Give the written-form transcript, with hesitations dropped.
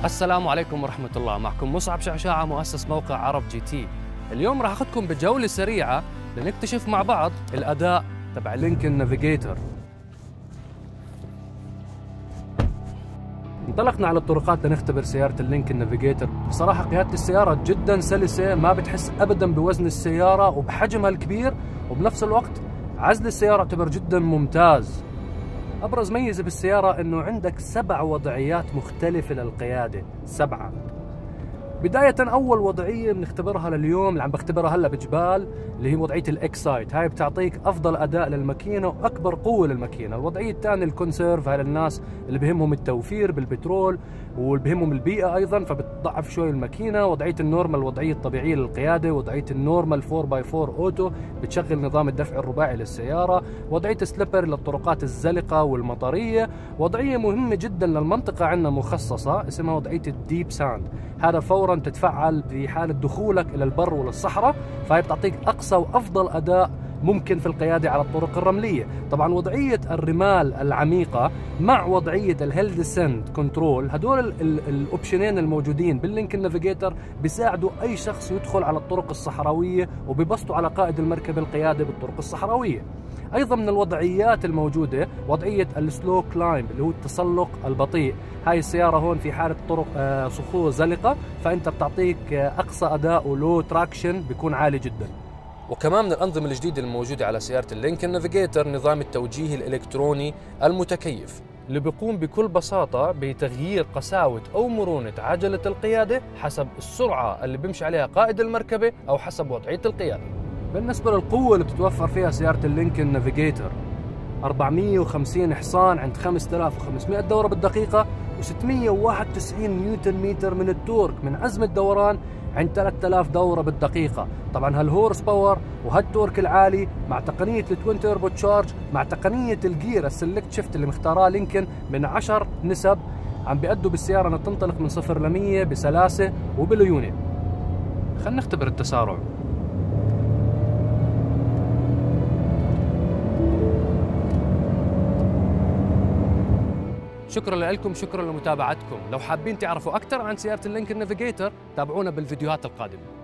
السلام عليكم ورحمة الله. معكم مصعب شعشاعة مؤسس موقع عرب جي تي. اليوم راح أخذكم بجولة سريعة لنكتشف مع بعض الأداء تبع لينكن نافيجيتور. انطلقنا على الطرقات لنختبر سيارة اللينكن نافيجيتور. بصراحة قيادة السيارة جدا سلسة، ما بتحس أبدا بوزن السيارة وبحجمها الكبير، وبنفس الوقت عزل السيارة يعتبر جدا ممتاز. أبرز ميزة بالسيارة إنه عندك 7 وضعيات مختلفة للقيادة، 7. بداية أول وضعية بنختبرها لليوم اللي عم بختبرها هلا بجبال، اللي هي وضعية الإكسايت. هاي بتعطيك أفضل أداء للماكينة وأكبر قوة للماكينة. الوضعية الثانية الكونسيرف، هاي للناس اللي بهمهم التوفير بالبترول واللي بهمهم البيئة أيضا، فبتضعف شوي الماكينة. وضعية النورمال الوضعية الطبيعية للقيادة. وضعية النورمال 4x4 أوتو بتشغل نظام الدفع الرباعي للسيارة. وضعية سليبر للطرقات الزلقة والمطرية. وضعية مهمة جدا للمنطقة عندنا مخصصة اسمها وضعية الديب ساند. هذا فورا تتفعل في حالة دخولك إلى البر وللصحراء، فهي بتعطيك أقصى وأفضل أداء ممكن في القيادة على الطرق الرملية. طبعا وضعية الرمال العميقة مع وضعية الهيل ديسنت كنترول، هدول الأوبشنين الموجودين باللينكن نافيجيتور بيساعدوا أي شخص يدخل على الطرق الصحراوية وبيبسطوا على قائد المركبة القيادة بالطرق الصحراوية. ايضا من الوضعيات الموجوده وضعيه السلو كلايمب اللي هو التسلق البطيء. هاي السياره هون في حاله طرق صخور زلقه، فانت بتعطيك اقصى اداء ولو تراكشن بيكون عالي جدا. وكمان من الانظمه الجديده الموجوده على سياره اللينكن نافيجيتور نظام التوجيه الالكتروني المتكيف، اللي بيقوم بكل بساطه بتغيير قساوه او مرونه عجله القياده حسب السرعه اللي بيمشي عليها قائد المركبه او حسب وضعيه القياده. بالنسبة للقوة اللي بتتوفر فيها سيارة اللينكن نافيجيتور، 450 حصان عند 5500 دورة بالدقيقة، و691 نيوتن متر من التورك من عزم الدوران عند 3000 دورة بالدقيقة. طبعا هالهورس باور وهالتورك العالي مع تقنية التوين تيربو تشارج مع تقنية الجير السلكت شيفت اللي مختاراه لينكن من 10 نسب، عم بيأدوا بالسيارة انها تنطلق من 0 ل 100 بسلاسة وبليونة. خلينا نختبر التسارع. شكرا لكم، شكرا لمتابعتكم. لو حابين تعرفوا أكثر عن سيارة اللينكن نافيجيتور تابعونا بالفيديوهات القادمة.